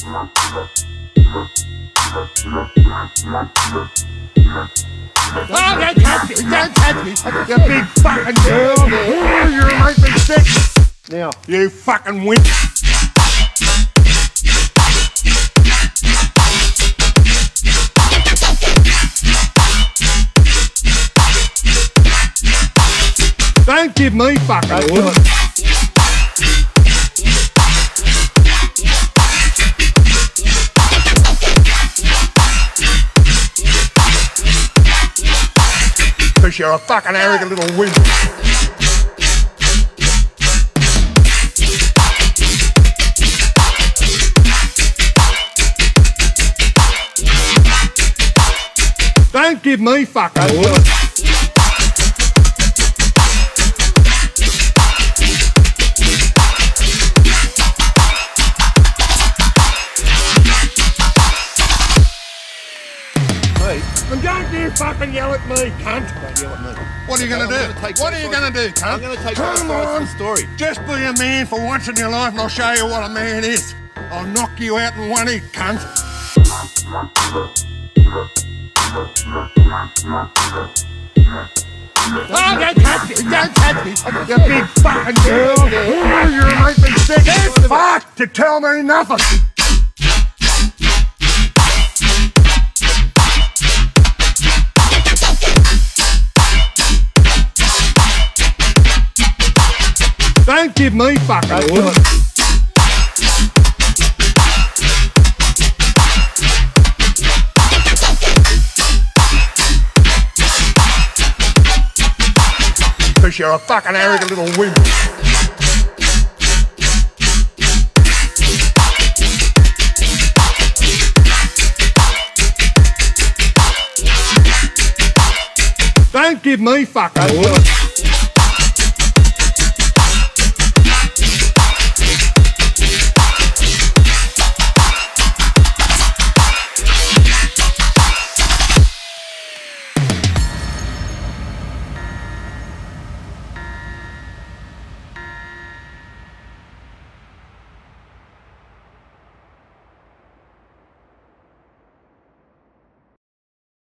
Oh, don't touch me! Don't touch me! You big fucking girl! Oh, you're making me sick! Now, You fucking wimp! Don't give me fucking wood! Because you're a fucking arrogant little wimp. Don't give me fucking wood. And don't you fucking yell at me, cunt! don't yell at me. What are you going to do? What are you going to do, cunt? I'm going to take Come on! the story. Just be a man for once in your life and I'll show you what a man is. I'll knock you out in one hit, cunt. Oh, don't touch me! Don't touch me! You big fucking girl! Oh, you're making me sick! Get fucked to tell me nothing! Don't give me fucking wood. Because you're a fucking arrogant little wimp. Don't give me fucking wood.